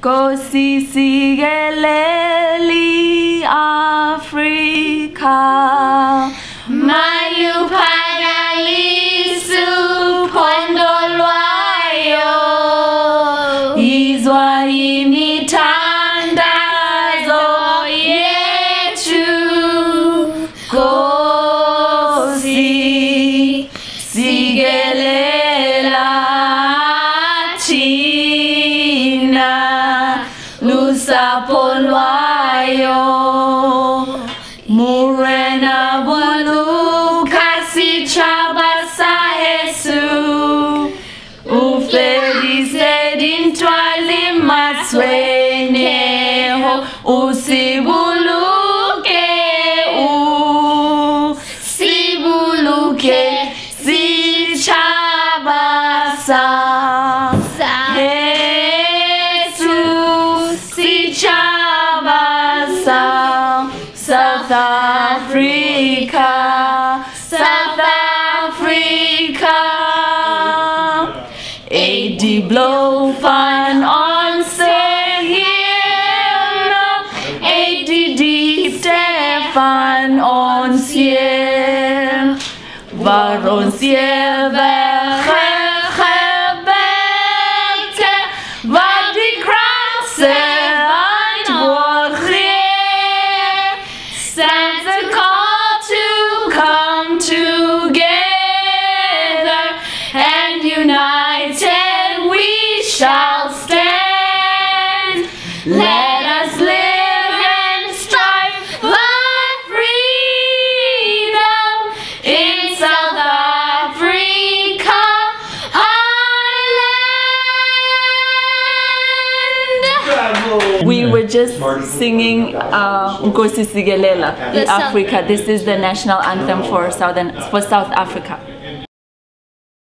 Nkosi sikeleli Afrika, maluphakalisa uphondo lwayo, izwa imithandazo yethu. Nkosi sikelela thina lusapho lwayo, Murena Bulukhasi Chabasa Jesu, ufelice dintwali matsweneho, usibuluke si Chabasa Jesu, si Chabasa South Africa, South Africa. Edi blow fun on Sehino, Edi deep fun on Sier, Varon Sier vergebete, wat die krasse van Borgreer, stands a call to come together, and united we shall stand. Let us live and strive for freedom in South Africa, Ireland. We were just singing Nkosi Sikelel Afrika. This is the national anthem for South Africa.